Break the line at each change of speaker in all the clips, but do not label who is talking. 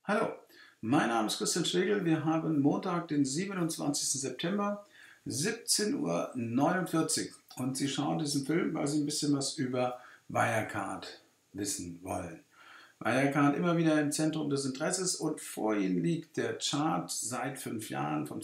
Hallo, mein Name ist Christian Schlegel. Wir haben Montag, den 27. September, 17:49 Uhr. Und Sie schauen diesen Film, weil Sie ein bisschen was über Wirecard wissen wollen. Wirecard immer wieder im Zentrum des Interesses und vor Ihnen liegt der Chart seit 5 Jahren vom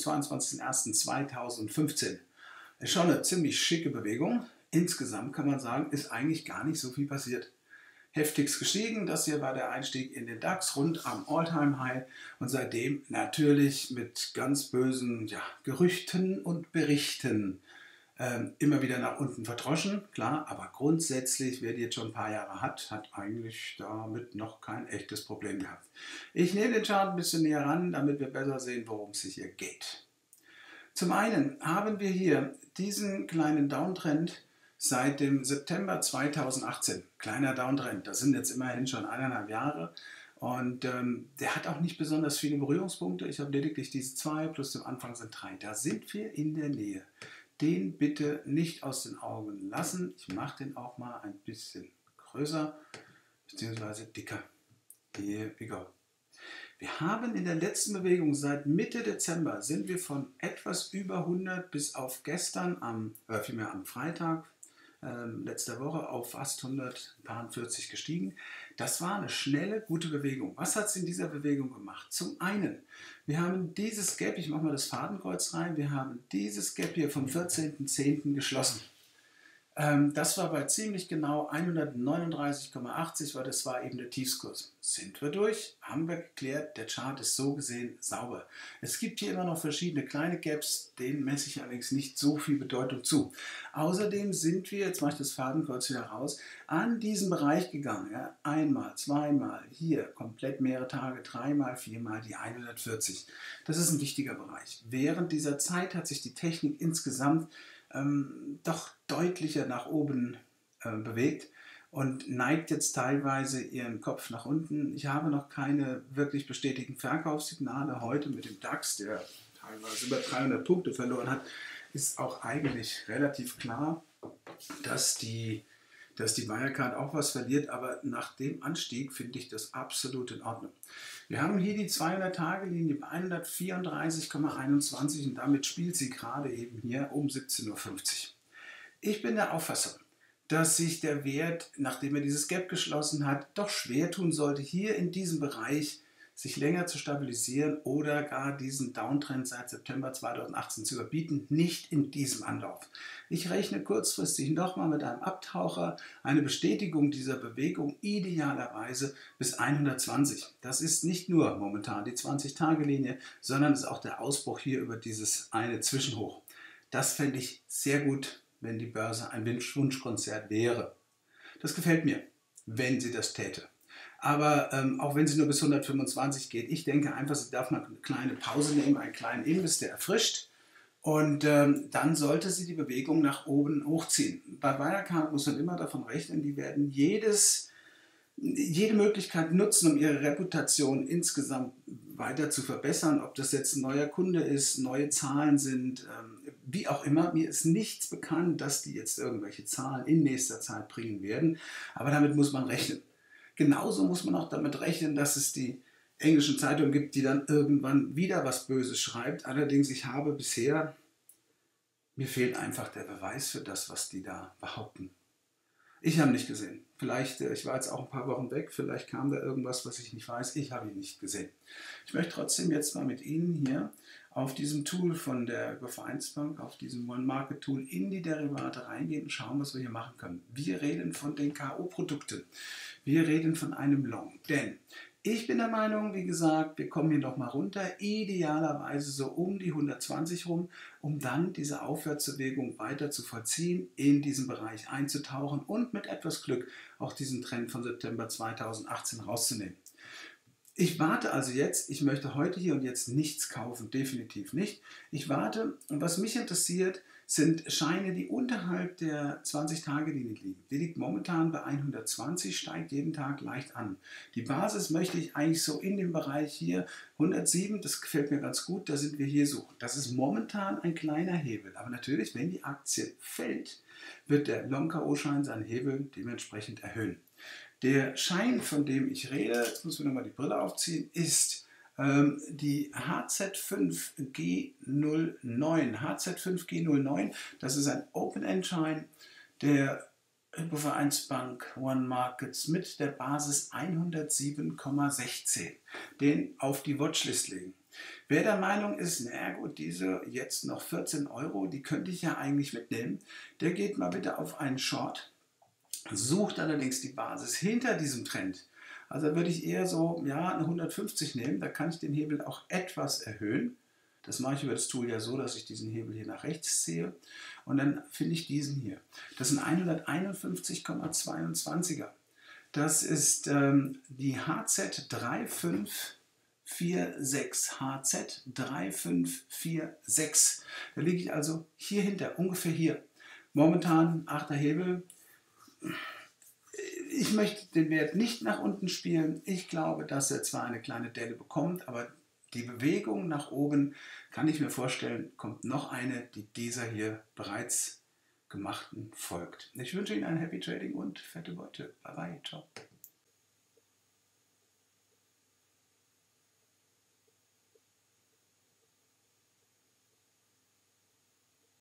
22.01.2015. Ist schon eine ziemlich schicke Bewegung. Insgesamt kann man sagen, ist eigentlich gar nicht so viel passiert. Heftigst gestiegen. Das hier war der Einstieg in den DAX rund am All-Time-High und seitdem natürlich mit ganz bösen Gerüchten und Berichten immer wieder nach unten verdroschen. Klar, aber grundsätzlich, wer die jetzt schon ein paar Jahre hat, hat eigentlich damit noch kein echtes Problem gehabt. Ich nehme den Chart ein bisschen näher ran, damit wir besser sehen, worum es sich hier geht. Zum einen haben wir hier diesen kleinen Downtrend seit dem September 2018. Kleiner Downtrend, das sind jetzt immerhin schon 1,5 Jahre. Und der hat auch nicht besonders viele Berührungspunkte. Ich habe lediglich diese 2 plus dem Anfang sind 3. Da sind wir in der Nähe. Den bitte nicht aus den Augen lassen. Ich mache den auch mal ein bisschen größer bzw. dicker. Here we go. Wir haben in der letzten Bewegung seit Mitte Dezember sind wir von etwas über 100 bis auf gestern, vielmehr am Freitag letzter Woche auf fast 140 gestiegen. Das war eine schnelle, gute Bewegung. Was hat es in dieser Bewegung gemacht? Zum einen, wir haben dieses Gap, ich mache mal das Fadenkreuz rein, wir haben dieses Gap hier vom 14.10. geschlossen. Das war bei ziemlich genau 139,80, weil das war eben der Tiefskurs. Sind wir durch, haben wir geklärt, der Chart ist so gesehen sauber. Es gibt hier immer noch verschiedene kleine Gaps, denen messe ich allerdings nicht so viel Bedeutung zu. Außerdem sind wir, jetzt mache ich das Fadenkreuz wieder raus, an diesen Bereich gegangen. Ja? Einmal, zweimal, hier komplett mehrere Tage, dreimal, viermal die 140. Das ist ein wichtiger Bereich. Während dieser Zeit hat sich die Technik insgesamt doch deutlicher nach oben bewegt und neigt jetzt teilweise ihren Kopf nach unten. Ich habe noch keine wirklich bestätigten Verkaufssignale. Heute mit dem DAX, der teilweise über 300 Punkte verloren hat, ist auch eigentlich relativ klar, dass die Wirecard auch was verliert, aber nach dem Anstieg finde ich das absolut in Ordnung. Wir haben hier die 200-Tage-Linie bei 134,21 und damit spielt sie gerade eben hier um 17:50 Uhr. Ich bin der Auffassung, dass sich der Wert, nachdem er dieses Gap geschlossen hat, doch schwer tun sollte, hier in diesem Bereich sich länger zu stabilisieren oder gar diesen Downtrend seit September 2018 zu überbieten, nicht in diesem Anlauf. Ich rechne kurzfristig nochmal mit einem Abtaucher, eine Bestätigung dieser Bewegung idealerweise bis 120. Das ist nicht nur momentan die 20-Tage-Linie, sondern ist auch der Ausbruch hier über dieses eine Zwischenhoch. Das fände ich sehr gut, wenn die Börse ein Wunschkonzert wäre. Das gefällt mir, wenn sie das täte. Aber auch wenn sie nur bis 125 geht, ich denke einfach, sie darf mal eine kleine Pause nehmen, einen kleinen Imbiss, der erfrischt. Und dann sollte sie die Bewegung nach oben hochziehen. Bei Wirecard muss man immer davon rechnen, die werden jede Möglichkeit nutzen, um ihre Reputation insgesamt weiter zu verbessern. Ob das jetzt ein neuer Kunde ist, neue Zahlen sind, wie auch immer. Mir ist nichts bekannt, dass die jetzt irgendwelche Zahlen in nächster Zeit bringen werden. Aber damit muss man rechnen. Genauso muss man auch damit rechnen, dass es die englischen Zeitungen gibt, die dann irgendwann wieder was Böses schreibt. Allerdings, mir fehlt einfach der Beweis für das, was die da behaupten. Ich habe ihn nicht gesehen. Vielleicht, ich war jetzt auch ein paar Wochen weg, vielleicht kam da irgendwas, was ich nicht weiß. Ich habe ihn nicht gesehen. Ich möchte trotzdem jetzt mal mit Ihnen hier auf diesem Tool von der Vereinsbank, auf diesem One-Market-Tool in die Derivate reingehen und schauen, was wir hier machen können. Wir reden von den K.O.-Produkten. Wir reden von einem Long. Denn ich bin der Meinung, wie gesagt, wir kommen hier nochmal runter, idealerweise so um die 120 rum, um dann diese Aufwärtsbewegung weiter zu vollziehen, in diesen Bereich einzutauchen und mit etwas Glück auch diesen Trend von September 2018 rauszunehmen. Ich warte also jetzt, ich möchte heute hier und jetzt nichts kaufen, definitiv nicht. Ich warte und was mich interessiert, sind Scheine, die unterhalb der 20-Tage-Linie liegen. Die liegt momentan bei 120, steigt jeden Tag leicht an. Die Basis möchte ich eigentlich so in dem Bereich hier 107, das gefällt mir ganz gut, da sind wir hier so. Das ist momentan ein kleiner Hebel, aber natürlich, wenn die Aktie fällt, wird der Long-K.O.-Schein seinen Hebel dementsprechend erhöhen. Der Schein, von dem ich rede, jetzt müssen wir nochmal die Brille aufziehen, ist die HZ5G09. HZ5G09, das ist ein Open-End-Schein der Hypovereinsbank One Markets mit der Basis 107,16. Den auf die Watchlist legen. Wer der Meinung ist, na gut, diese jetzt noch 14 Euro, die könnte ich ja eigentlich mitnehmen, der geht mal bitte auf einen Short, sucht allerdings die Basis hinter diesem Trend. Also da würde ich eher so, ja, eine 150 nehmen, da kann ich den Hebel auch etwas erhöhen. Das mache ich über das Tool ja so, dass ich diesen Hebel hier nach rechts ziehe. Und dann finde ich diesen hier. Das sind 151,22er. Das ist die HZ3546. HZ3546. Da liege ich also hier hinter, ungefähr hier. Momentan 8. Hebel. Ich möchte den Wert nicht nach unten spielen. Ich glaube, dass er zwar eine kleine Delle bekommt, aber die Bewegung nach oben, kann ich mir vorstellen, kommt noch eine, die dieser hier bereits gemachten folgt. Ich wünsche Ihnen ein Happy Trading und fette Beute. Bye bye, ciao.